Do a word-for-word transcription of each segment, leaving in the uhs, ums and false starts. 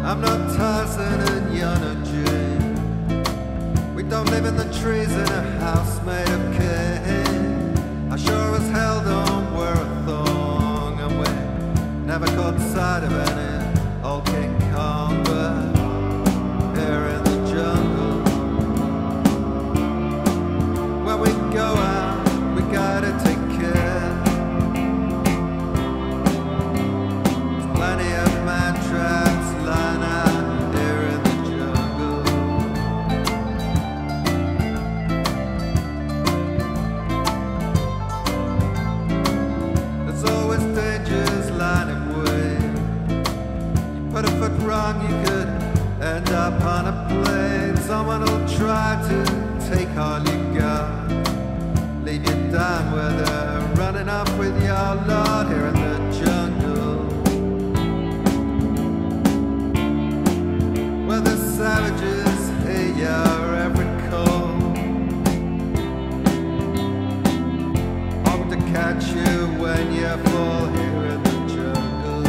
I'm not Tarzan and you're not Jane. We don't live in the trees in a house made of cane. I sure as hell don't wear a thong, and we never caught sight of any old King Kong. But here in the jungle, when we go out, we gotta take care. There's plenty of mantraps lying out here in the jungle. There's always dangers lying in wait. You put a foot wrong, you could end up on a plane. Someone will try to take all you got, leave you down where they're running off with your lord here in the jungle. Where the savages hear your every call, hope to catch you when you fall here in the jungle.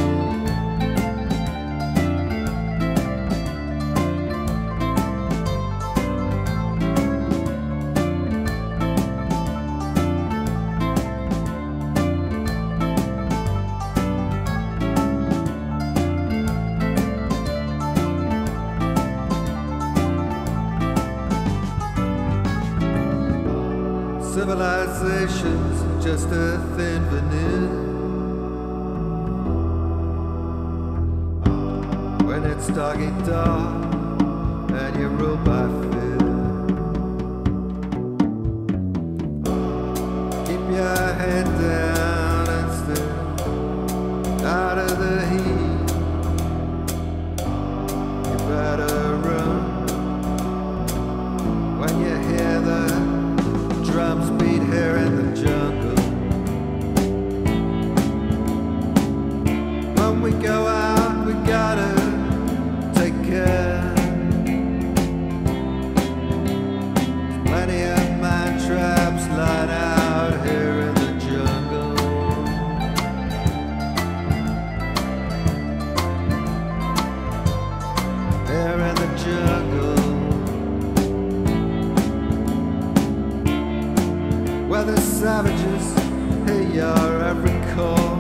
Civilization's just a thin veneer. When it's dog eat dog and you rule by fear, keep your head down and stay out of the heat. You better run when you hear the drums beat here in the jungle. When we go out, we gotta take care. There's plenty of mantraps lying out here in the jungle. Here in the jungle, where the savages hear your every call,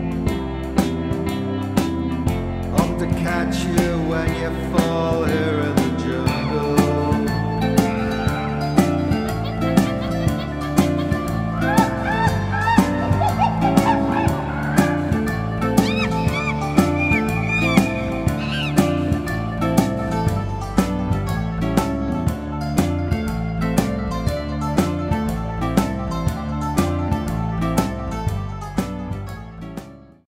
hope to catch you when you fall here in